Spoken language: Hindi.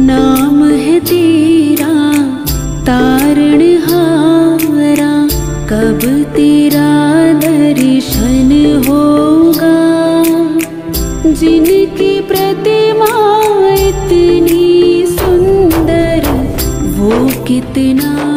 नाम है तेरा तारणहारा, कब तेरा दर्शन होगा। जिनकी प्रतिमा इतनी सुंदर, वो कितना